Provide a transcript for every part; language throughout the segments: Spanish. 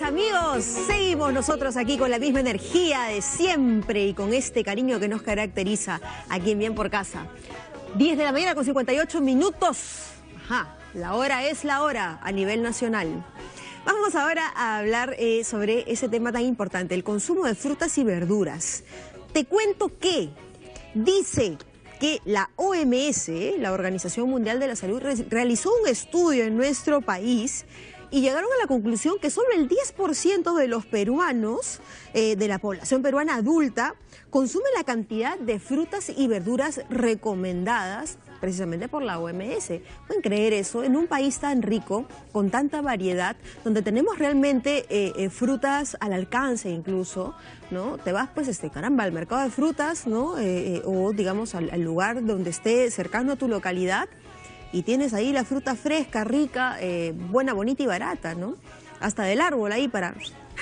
amigos, seguimos nosotros aquí con la misma energía de siempre y con este cariño que nos caracteriza aquí en Bien por Casa. 10 de la mañana con 58 minutos. Ajá, la hora es la hora a nivel nacional. Vamos ahora a hablar sobre ese tema tan importante, el consumo de frutas y verduras. Te cuento que dice que la OMS, la Organización Mundial de la Salud, realizó un estudio en nuestro país y llegaron a la conclusión que solo el 10% de los peruanos, de la población peruana adulta, consume la cantidad de frutas y verduras recomendadas precisamente por la OMS. ¿Pueden creer eso? En un país tan rico, con tanta variedad, donde tenemos realmente frutas al alcance incluso, ¿no? Te vas, pues, caramba, al mercado de frutas, ¿no? O digamos al lugar donde esté cercano a tu localidad, y tienes ahí la fruta fresca, rica, buena, bonita y barata, ¿no? Hasta del árbol ahí para...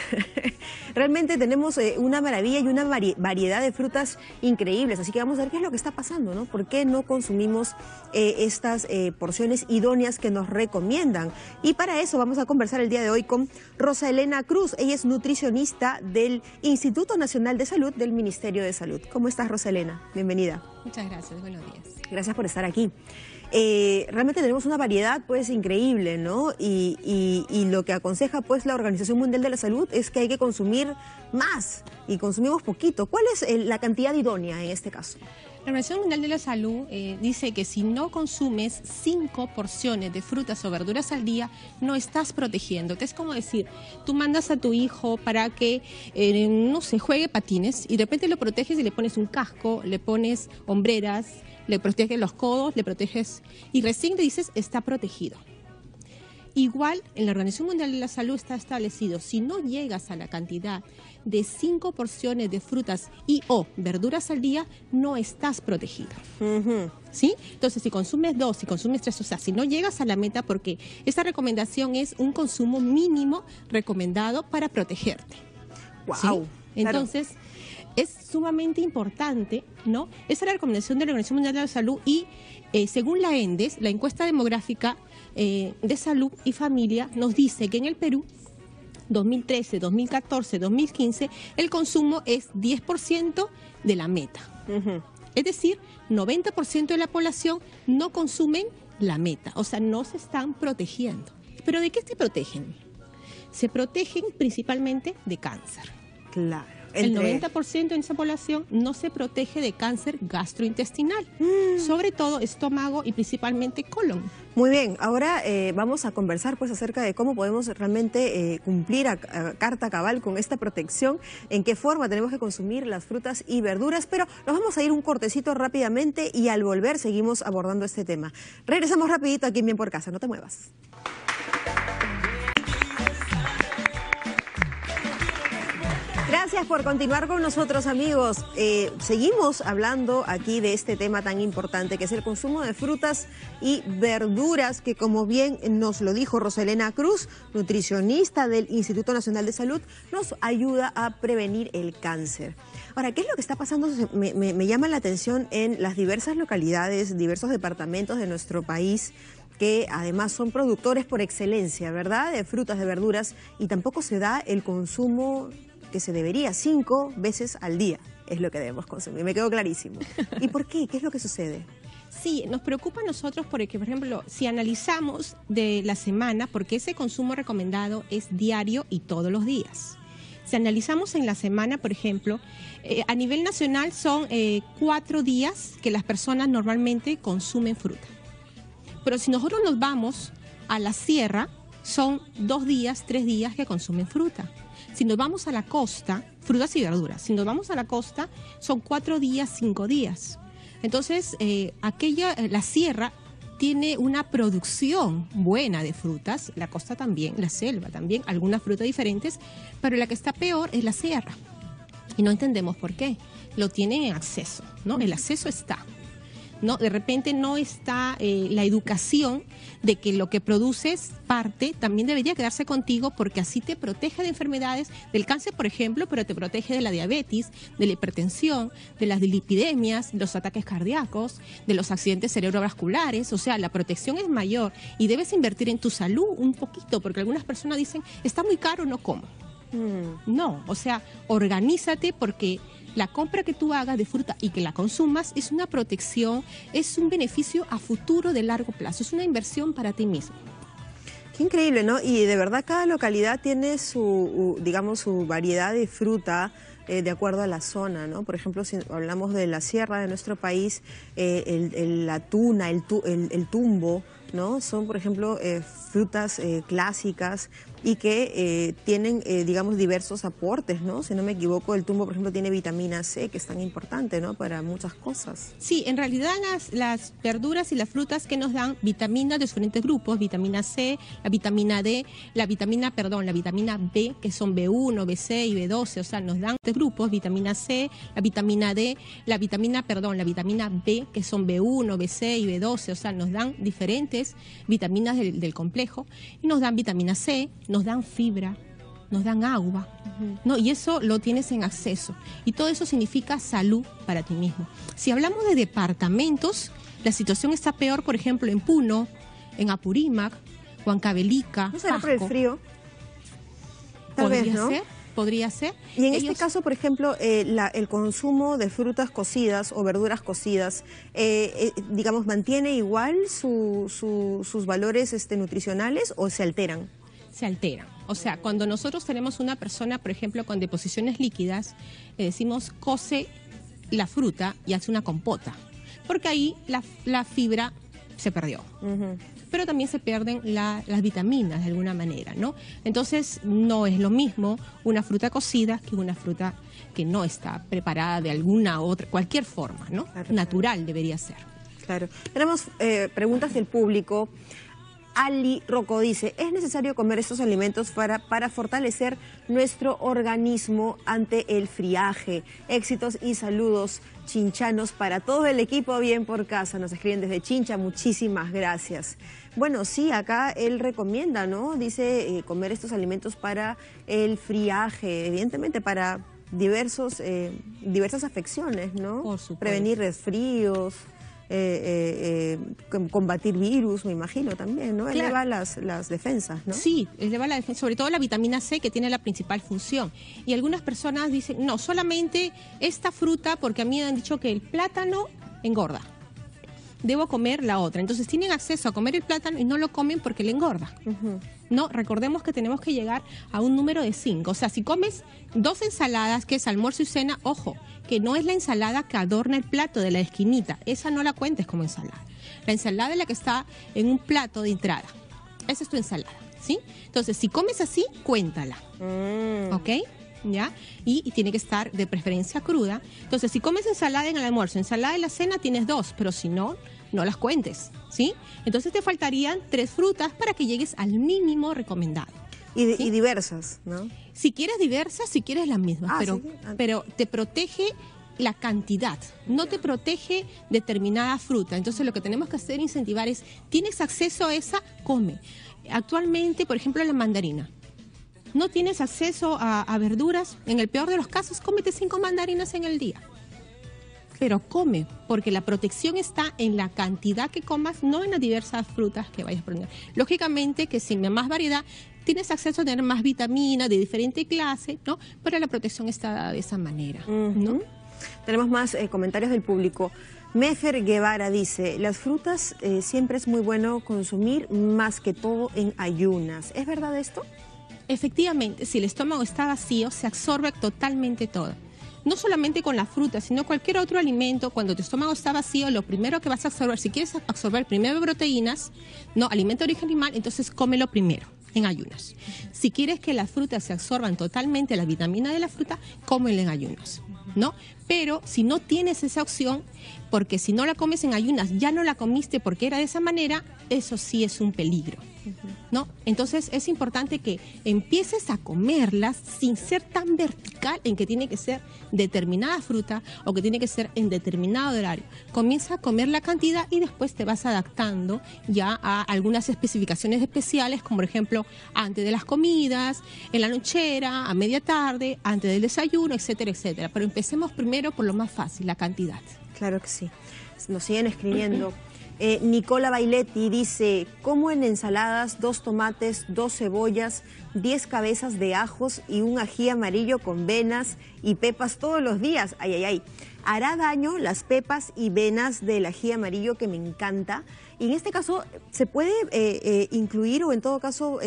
Realmente tenemos una maravilla y una variedad de frutas increíbles, así que vamos a ver qué es lo que está pasando, ¿no? ¿Por qué no consumimos estas porciones idóneas que nos recomiendan? Y para eso vamos a conversar el día de hoy con Rosa Elena Cruz. Ella es nutricionista del Instituto Nacional de Salud del Ministerio de Salud. ¿Cómo estás, Rosa Elena? Bienvenida. Muchas gracias, buenos días. Gracias por estar aquí. Realmente tenemos una variedad pues increíble, ¿no? Y lo que aconseja pues la Organización Mundial de la Salud es que hay que consumir más y consumimos poquito. ¿Cuál es la cantidad idónea en este caso? La Organización Mundial de la Salud dice que si no consumes 5 porciones de frutas o verduras al día, no estás protegiéndote. Es como decir, tú mandas a tu hijo para que, no sé, juegue patines y de repente lo proteges y le pones un casco, le pones hombreras, le proteges los codos, le proteges y recién le dices está protegido. Igual en la Organización Mundial de la Salud está establecido, si no llegas a la cantidad de 5 porciones de frutas y o verduras al día, no estás protegido. ¿Sí? Entonces, si consumes 2, si consumes 3, o sea, si no llegas a la meta, porque esta recomendación es un consumo mínimo recomendado para protegerte. Wow. ¿Sí? Entonces, es sumamente importante, ¿no? Esa es la recomendación de la Organización Mundial de la Salud y según la ENDES, la encuesta demográfica de salud y familia, nos dice que en el Perú 2013, 2014, 2015, el consumo es 10% de la meta. Es decir, 90% de la población no consumen la meta, o sea, no se están protegiendo. ¿Pero de qué se protegen? Se protegen principalmente de cáncer. Claro. El 90% en esa población no se protege de cáncer gastrointestinal, sobre todo estómago y principalmente colon. Muy bien, ahora vamos a conversar pues acerca de cómo podemos realmente cumplir a carta cabal con esta protección, en qué forma tenemos que consumir las frutas y verduras, pero nos vamos a ir un cortecito rápidamente y al volver seguimos abordando este tema. Regresamos rapidito aquí en Bien por Casa, no te muevas. Gracias por continuar con nosotros, amigos. Seguimos hablando aquí de este tema tan importante que es el consumo de frutas y verduras, que como bien nos lo dijo Rosa Elena Cruz, nutricionista del Instituto Nacional de Salud, nos ayuda a prevenir el cáncer. Ahora, ¿qué es lo que está pasando? Me llama la atención en las diversas localidades, diversos departamentos de nuestro país, que además son productores por excelencia, ¿verdad?, de frutas, de verduras, y tampoco se da el consumo que se debería. 5 veces al día es lo que debemos consumir, me quedó clarísimo. ¿Y por qué? ¿Qué es lo que sucede? Sí, nos preocupa a nosotros porque, por ejemplo, si analizamos de la semana, porque ese consumo recomendado es diario y todos los días. Si analizamos en la semana, por ejemplo, a nivel nacional son 4 días que las personas normalmente consumen fruta. Pero si nosotros nos vamos a la sierra, son 2 días, 3 días que consumen fruta. Si nos vamos a la costa, frutas y verduras, si nos vamos a la costa, son 4 días, 5 días. Entonces, la sierra tiene una producción buena de frutas, la costa también, la selva también, algunas frutas diferentes, pero la que está peor es la sierra. Y no entendemos por qué. Lo tienen en acceso, ¿no? El acceso está. ¿no? De repente no está la educación de que lo que produces parte también debería quedarse contigo, porque así te protege de enfermedades, del cáncer por ejemplo, pero te protege de la diabetes, de la hipertensión, de las dislipidemias, los ataques cardíacos, de los accidentes cerebrovasculares. O sea, la protección es mayor y debes invertir en tu salud un poquito, porque algunas personas dicen, está muy caro, no como. No, o sea, organízate, porque la compra que tú hagas de fruta y que la consumas es una protección, es un beneficio a futuro de largo plazo, es una inversión para ti mismo. Qué increíble, ¿no? Y de verdad cada localidad tiene su, digamos, su variedad de fruta de acuerdo a la zona, ¿no? Por ejemplo, si hablamos de la sierra de nuestro país, la tuna, el tumbo, ¿no? Son, por ejemplo, frutas clásicas y que tienen, digamos, diversos aportes, ¿no? Si no me equivoco, el tumbo, por ejemplo, tiene vitamina C, que es tan importante, ¿no? Para muchas cosas. Sí, en realidad las verduras y las frutas que nos dan vitaminas de diferentes grupos, vitamina C, la vitamina D, la vitamina B, que son B1, B6 y B12, o sea, nos dan tres grupos, vitamina C, la vitamina D, la vitamina B, que son B1, B6 y B12, o sea, nos dan diferentes vitaminas del complejo, y nos dan vitamina C, nos dan fibra, nos dan agua, ¿no? Y eso lo tienes en acceso. Y todo eso significa salud para ti mismo. Si hablamos de departamentos, la situación está peor, por ejemplo, en Puno, en Apurímac, Huancavelica, ¿No será Pasco. por el frío? Tal vez, ¿no? Podría ser. Y en este caso, por ejemplo, el consumo de frutas cocidas o verduras cocidas, digamos, ¿mantiene igual sus valores nutricionales o se alteran? Se alteran. O sea, cuando nosotros tenemos una persona, por ejemplo, con deposiciones líquidas, le decimos coce la fruta y hace una compota, porque ahí la fibra se perdió. Pero también se pierden las vitaminas de alguna manera, ¿no? Entonces, no es lo mismo una fruta cocida que una fruta que no está preparada de alguna otra, cualquier forma, ¿no? Claro, natural debería ser. Claro. Tenemos preguntas del público. Ali Rocco dice, ¿es necesario comer estos alimentos para fortalecer nuestro organismo ante el friaje? Éxitos y saludos chinchanos para todo el equipo Bien por Casa. Nos escriben desde Chincha, muchísimas gracias. Bueno, sí, acá él recomienda, ¿no? Dice comer estos alimentos para el friaje, evidentemente para diversas afecciones, ¿no? Por supuesto. Prevenir resfríos. Combatir virus, me imagino también, ¿no? Claro. Eleva las defensas, ¿no? Sí, eleva la defensa, sobre todo la vitamina C, que tiene la principal función. Y algunas personas dicen, no, solamente esta fruta, porque a mí me han dicho que el plátano engorda. Debo comer la otra. Entonces tienen acceso a comer el plátano y no lo comen porque le engorda. No, recordemos que tenemos que llegar a un número de 5. O sea, si comes 2 ensaladas, que es almuerzo y cena, ojo, que no es la ensalada que adorna el plato de la esquinita. Esa no la cuentes como ensalada. La ensalada es la que está en un plato de entrada. Esa es tu ensalada, ¿sí? Entonces, si comes así, cuéntala. ¿Ok? ¿Ya? Y tiene que estar de preferencia cruda. Entonces, si comes ensalada en el almuerzo, ensalada en la cena, tienes 2, pero si no, no las cuentes, ¿sí? Entonces te faltarían 3 frutas para que llegues al mínimo recomendado. Y, ¿sí? Y diversas, ¿no? Si quieres diversas, si quieres las mismas, pero te protege la cantidad, no te protege determinada fruta. Entonces lo que tenemos que hacer es incentivar es, ¿tienes acceso a esa? Come. Actualmente, por ejemplo, la mandarina. ¿No tienes acceso a verduras? En el peor de los casos, cómete 5 mandarinas en el día. Pero come, porque la protección está en la cantidad que comas, no en las diversas frutas que vayas a poner. Lógicamente que sin más variedad, tienes acceso a tener más vitaminas de diferente clase, ¿no? Pero la protección está dada de esa manera, ¿no? Tenemos más comentarios del público. Mefer Guevara dice, las frutas siempre es muy bueno consumir, más que todo en ayunas. ¿Es verdad esto? Efectivamente, si el estómago está vacío, se absorbe totalmente todo. No solamente con la fruta, sino cualquier otro alimento. Cuando tu estómago está vacío, lo primero que vas a absorber, si quieres absorber primero proteínas, no, alimento de origen animal, entonces cómelo primero, en ayunas. Si quieres que las frutas se absorban totalmente la vitamina de la fruta, cómelo en ayunas, ¿no? Pero si no tienes esa opción, porque si no la comes en ayunas, ya no la comiste porque era de esa manera, eso sí es un peligro, ¿no? Entonces es importante que empieces a comerlas sin ser tan vertical en que tiene que ser determinada fruta o que tiene que ser en determinado horario. Comienza a comer la cantidad y después te vas adaptando ya a algunas especificaciones especiales, como por ejemplo antes de las comidas, en la lonchera, a media tarde, antes del desayuno, etcétera, etcétera. Pero empecemos primero por lo más fácil, la cantidad. Claro que sí. Nos siguen escribiendo. Nicola Bailetti dice, como en ensaladas 2 tomates, 2 cebollas, 10 cabezas de ajos y un ají amarillo con venas y pepas todos los días. Ay, ay, ay. Hará daño las pepas y venas del ají amarillo, que me encanta. Y en este caso, ¿se puede incluir o en todo caso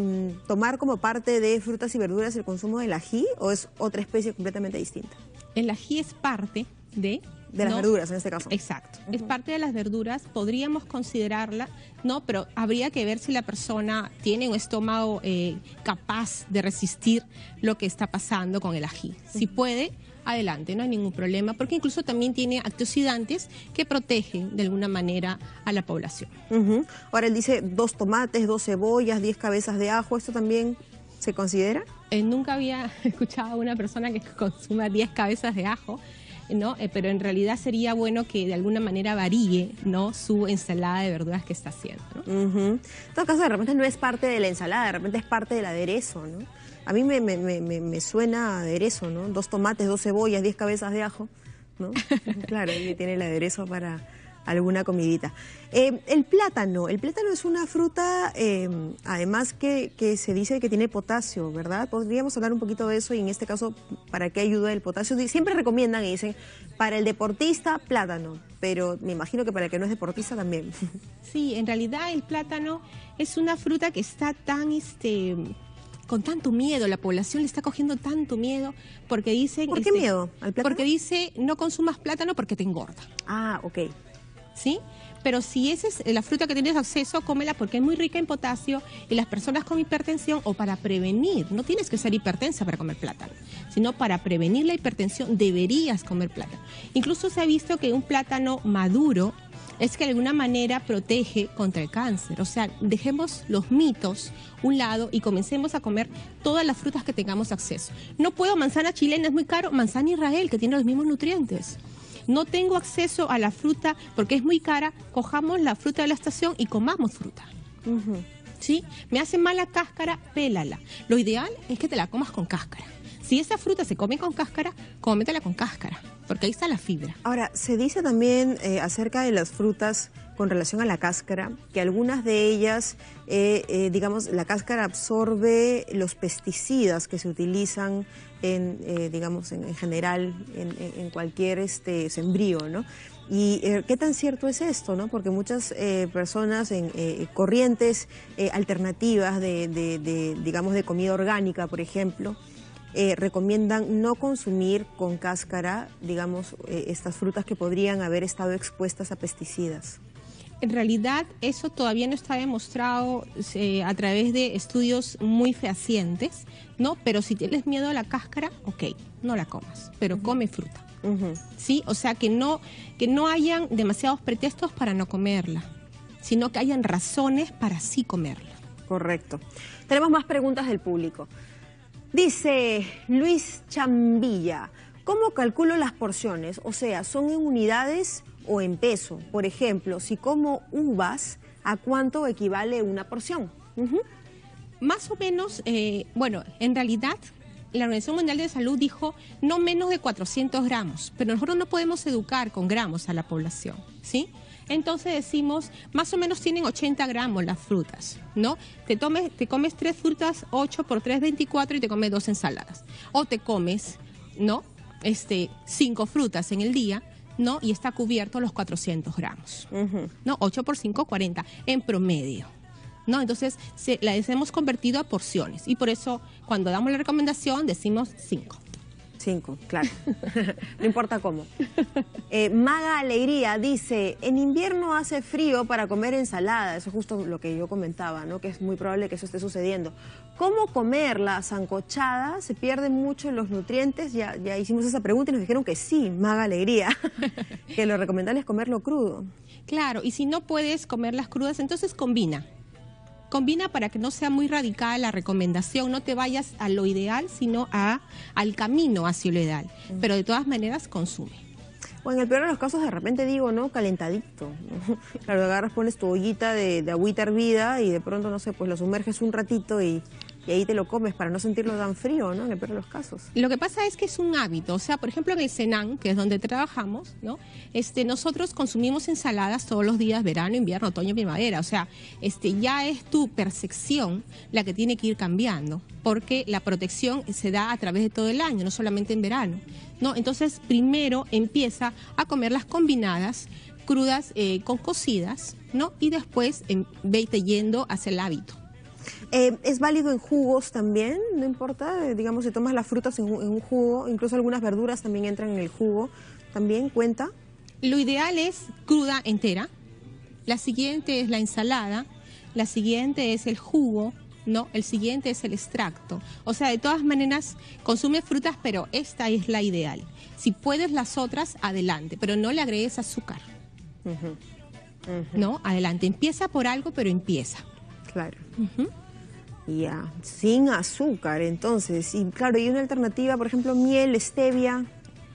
tomar como parte de frutas y verduras el consumo del ají, o es otra especie completamente distinta? El ají es parte de las verduras en este caso. Exacto, es parte de las verduras, podríamos considerarla, ¿no? Pero habría que ver si la persona tiene un estómago capaz de resistir lo que está pasando con el ají. Si puede, adelante, no hay ningún problema, porque incluso también tiene antioxidantes que protegen de alguna manera a la población. Ahora él dice 2 tomates, 2 cebollas, 10 cabezas de ajo, ¿esto también se considera? Nunca había escuchado a una persona que consuma 10 cabezas de ajo, ¿no? Pero en realidad sería bueno que de alguna manera varíe, ¿no?, su ensalada de verduras que está haciendo, ¿no? En todo caso, de repente no es parte de la ensalada, de repente es parte del aderezo, ¿no? A mí me suena a aderezo, ¿no? 2 tomates, 2 cebollas, 10 cabezas de ajo, ¿no? Claro, y tiene el aderezo para alguna comidita. El plátano es una fruta, además que se dice que tiene potasio, ¿verdad? Podríamos hablar un poquito de eso y en este caso, ¿para qué ayuda el potasio? Siempre recomiendan y dicen, para el deportista, plátano, pero me imagino que para el que no es deportista también. Sí, en realidad el plátano es una fruta que está tan con tanto miedo, la población le está cogiendo tanto miedo porque dicen... ¿Por qué miedo al plátano? Porque dice, no consumas plátano porque te engorda. Ah, ok. ¿Sí? Pero si esa es la fruta que tienes acceso, cómela porque es muy rica en potasio y las personas con hipertensión, o para prevenir, no tienes que ser hipertensa para comer plátano, sino para prevenir la hipertensión deberías comer plátano. Incluso se ha visto que un plátano maduro es que de alguna manera protege contra el cáncer. O sea, dejemos los mitos a un lado y comencemos a comer todas las frutas que tengamos acceso. No puedo, manzana chilena es muy caro, manzana Israel, que tiene los mismos nutrientes. No tengo acceso a la fruta porque es muy cara, cojamos la fruta de la estación y comamos fruta. ¿Sí? Me hace mal la cáscara, pélala. Lo ideal es que te la comas con cáscara. Si esa fruta se come con cáscara, cómetela con cáscara, porque ahí está la fibra. Ahora, se dice también acerca de las frutas con relación a la cáscara, que algunas de ellas, digamos, la cáscara absorbe los pesticidas que se utilizan digamos, en general, en cualquier sembrío, ¿no? Y qué tan cierto es esto, ¿no? Porque muchas personas en corrientes alternativas digamos, de comida orgánica, por ejemplo, recomiendan no consumir con cáscara, digamos, estas frutas que podrían haber estado expuestas a pesticidas. En realidad eso todavía no está demostrado a través de estudios muy fehacientes, ¿no? Pero si tienes miedo a la cáscara, ok, no la comas, pero come fruta. ¿Sí? O sea, que no hayan demasiados pretextos para no comerla, sino que hayan razones para sí comerla. Correcto. Tenemos más preguntas del público. Dice Luis Chambilla, ¿cómo calculo las porciones? O sea, ¿son en unidades o en peso? Por ejemplo, si como uvas, ¿a cuánto equivale una porción? Más o menos, bueno, en realidad la Organización Mundial de Salud dijo no menos de 400 gramos, pero nosotros no podemos educar con gramos a la población, ¿sí? Entonces decimos, más o menos tienen 80 gramos las frutas, ¿no? Te comes 3 frutas, 8 por 3, 24 y te comes 2 ensaladas. O te comes, ¿no? 5 frutas en el día, ¿no? Y está cubierto los 400 gramos, ¿no? 8 por 5, 40 en promedio, ¿no? Entonces las hemos convertido a porciones y por eso cuando damos la recomendación decimos 5. 5, claro. No importa cómo. Maga Alegría dice, en invierno hace frío para comer ensalada. Eso es justo lo que yo comentaba, ¿no? Que es muy probable que eso esté sucediendo. ¿Cómo comerla sancochada? ¿Se pierden mucho los nutrientes? Ya hicimos esa pregunta y nos dijeron que sí, Maga Alegría. Que lo recomendable es comerlo crudo. Claro, y si no puedes comerlas crudas, entonces combina. Combina para que no sea muy radical la recomendación, no te vayas a lo ideal, sino al camino hacia lo ideal. Pero de todas maneras, consume. O en el peor de los casos, de repente digo, ¿no? Calentadito, ¿no? Claro, agarras, pones tu ollita de agüita hervida y de pronto, no sé, pues lo sumerges un ratito y ahí te lo comes para no sentirlo tan frío, ¿no? En el peor de los casos. Lo que pasa es que es un hábito. O sea, por ejemplo, en el Senan, que es donde trabajamos, ¿no? Nosotros consumimos ensaladas todos los días, verano, invierno, otoño, primavera. O sea, ya es tu percepción la que tiene que ir cambiando, porque la protección se da a través de todo el año, no solamente en verano, ¿no? Entonces, primero empieza a comer las combinadas, crudas con cocidas, ¿no? Y después vete yendo hacia el hábito. ¿Es válido en jugos también? No importa, digamos, si tomas las frutas en un jugo, incluso algunas verduras también entran en el jugo, ¿también cuenta? Lo ideal es cruda entera, la siguiente es la ensalada, la siguiente es el jugo, ¿no? El siguiente es el extracto. O sea, de todas maneras, consume frutas, pero esta es la ideal. Si puedes las otras, adelante, pero no le agregues azúcar. ¿No? Adelante, empieza por algo, pero empieza. Claro. Ya, sin azúcar, entonces. Y claro, ¿y una alternativa, por ejemplo, miel, stevia?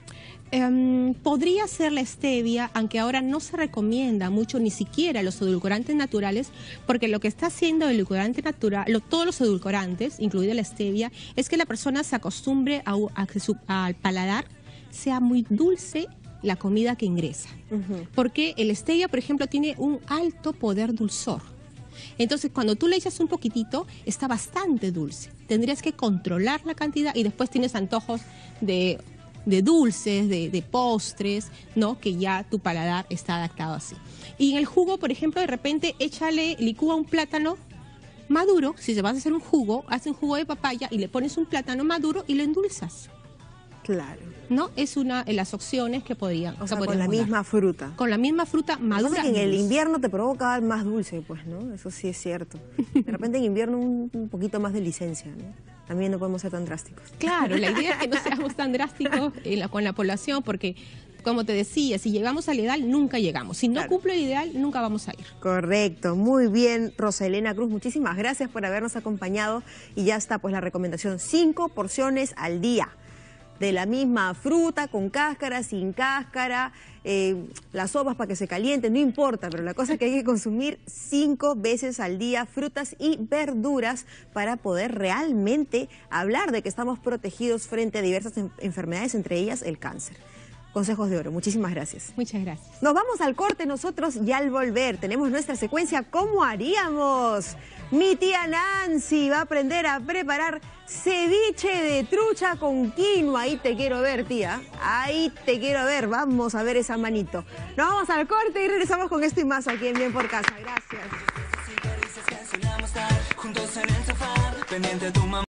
Podría ser la stevia, aunque ahora no se recomienda mucho ni siquiera los edulcorantes naturales, porque lo que está haciendo el edulcorante natural, todos los edulcorantes, incluida la stevia, es que la persona se acostumbre a que al paladar sea muy dulce la comida que ingresa. Porque el stevia, por ejemplo, tiene un alto poder dulzor. Entonces, cuando tú le echas un poquitito, está bastante dulce. Tendrías que controlar la cantidad y después tienes antojos de dulces, de postres, ¿no? Que ya tu paladar está adaptado así. Y en el jugo, por ejemplo, de repente licúa un plátano maduro. Si te vas a hacer un jugo, haz un jugo de papaya y le pones un plátano maduro y lo endulzas. Claro. ¿No? Es una de las opciones que podrían. O sea, con la misma fruta. Con la misma fruta madura. Que en el invierno te provoca más dulce, pues, ¿no? Eso sí es cierto. De repente en invierno un poquito más de licencia, ¿no? También no podemos ser tan drásticos. Claro, la idea es que no seamos tan drásticos con la población, porque, como te decía, si llegamos al ideal, nunca llegamos. Si no cumple el ideal, nunca vamos a ir. Correcto, muy bien, Roselena Cruz, muchísimas gracias por habernos acompañado. Y ya está, pues, la recomendación, 5 porciones al día. De la misma fruta, con cáscara, sin cáscara, las sopas para que se calienten, no importa, pero la cosa es que hay que consumir 5 veces al día frutas y verduras para poder realmente hablar de que estamos protegidos frente a diversas enfermedades, entre ellas el cáncer. Consejos de oro, muchísimas gracias. Muchas gracias. Nos vamos al corte nosotros y al volver tenemos nuestra secuencia ¿Cómo haríamos? Mi tía Nancy va a aprender a preparar ceviche de trucha con quinoa. Ahí te quiero ver, tía. Ahí te quiero ver. Vamos a ver esa manito. Nos vamos al corte y regresamos con esto y más aquí en Bien por Casa. Gracias.